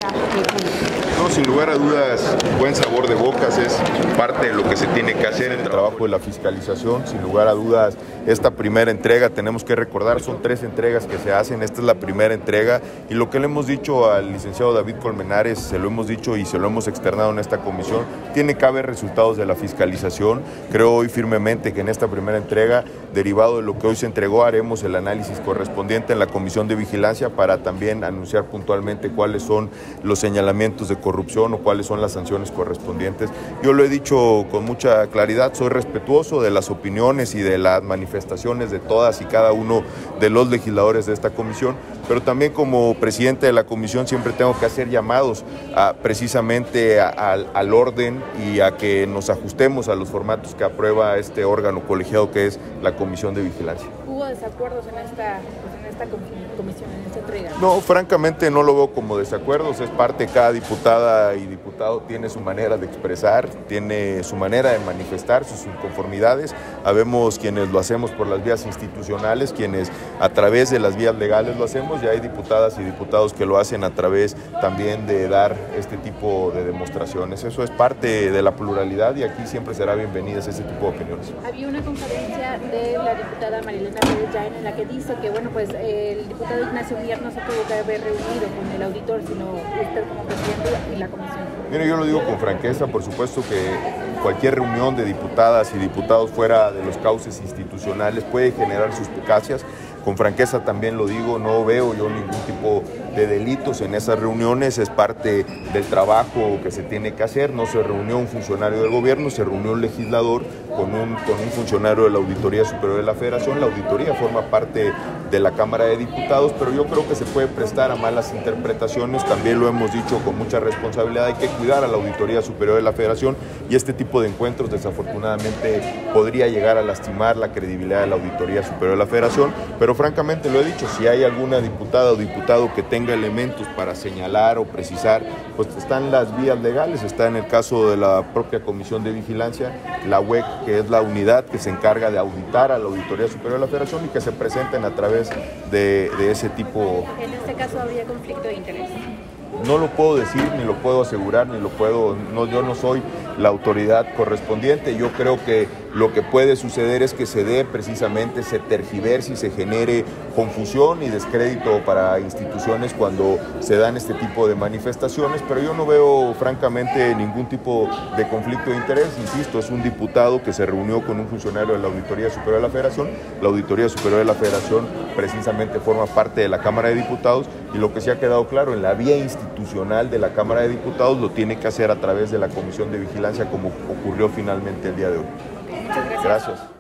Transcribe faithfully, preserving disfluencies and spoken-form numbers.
No, sin lugar a dudas, buen sabor de bocas es parte de lo que se tiene que hacer en el trabajo de la fiscalización. Sin lugar a dudas, esta primera entrega, tenemos que recordar, son tres entregas que se hacen, esta es la primera entrega y lo que le hemos dicho al licenciado David Colmenares, se lo hemos dicho y se lo hemos externado en esta comisión, tiene que haber resultados de la fiscalización. Creo hoy firmemente que en esta primera entrega, derivado de lo que hoy se entregó, haremos el análisis correspondiente en la Comisión de Vigilancia para también anunciar puntualmente cuáles son los señalamientos de corrupción o cuáles son las sanciones correspondientes. Yo lo he dicho con mucha claridad, soy respetuoso de las opiniones y de las manifestaciones de todas y cada uno de los legisladores de esta comisión, pero también como presidente de la comisión siempre tengo que hacer llamados a, precisamente a, a, al orden y a que nos ajustemos a los formatos que aprueba este órgano colegiado que es la Comisión de Vigilancia. ¿Hubo desacuerdos en esta, pues en esta comisión, en esta entrega? No, francamente no lo veo como desacuerdos, es parte, cada diputada y diputado tiene su manera de expresar, tiene su manera de manifestar sus inconformidades. Habemos quienes lo hacemos por las vías institucionales, quienes a través de las vías legales lo hacemos, ya hay diputadas y diputados que lo hacen a través también de dar este tipo de demostraciones. Eso es parte de la pluralidad y aquí siempre será bienvenidas ese tipo de opiniones. Había una conferencia de la diputada Marilena Pérez Jaén en la que dice que bueno, pues el diputado Ignacio Mier no se tuvo que haber reunido con el auditor, sino usted como presidente y la comisión. Mire, yo lo digo con franqueza, por supuesto que cualquier reunión de diputadas y diputados fuera de los cauces institucionales puede generar suspicacias. Con franqueza también lo digo, no veo yo ningún tipo de delitos en esas reuniones, es parte del trabajo que se tiene que hacer. No se reunió un funcionario del gobierno, se reunió un legislador con un, con un funcionario de la Auditoría Superior de la Federación. La auditoría forma parte de la Cámara de Diputados, pero yo creo que se puede prestar a malas interpretaciones. También lo hemos dicho con mucha responsabilidad, hay que cuidar a la Auditoría Superior de la Federación y este tipo de encuentros desafortunadamente podría llegar a lastimar la credibilidad de la Auditoría Superior de la Federación, pero francamente lo he dicho, si hay alguna diputada o diputado que tenga elementos para señalar o precisar, pues están las vías legales, está en el caso de la propia Comisión de Vigilancia, la U E C, que es la unidad que se encarga de auditar a la Auditoría Superior de la Federación y que se presenten a través de, de ese tipo. En este caso habría conflicto de interés. No lo puedo decir, ni lo puedo asegurar, ni lo puedo, no, yo no soy la autoridad correspondiente. Yo creo que lo que puede suceder es que se dé precisamente, se tergiverse y se genere confusión y descrédito para instituciones cuando se dan este tipo de manifestaciones, pero yo no veo francamente ningún tipo de conflicto de interés. Insisto, es un diputado que se reunió con un funcionario de la Auditoría Superior de la Federación. La Auditoría Superior de la Federación precisamente forma parte de la Cámara de Diputados y lo que sí ha quedado claro, en la vía institucional de la Cámara de Diputados lo tiene que hacer a través de la Comisión de Vigilancia como ocurrió finalmente el día de hoy. Muchas gracias. Gracias.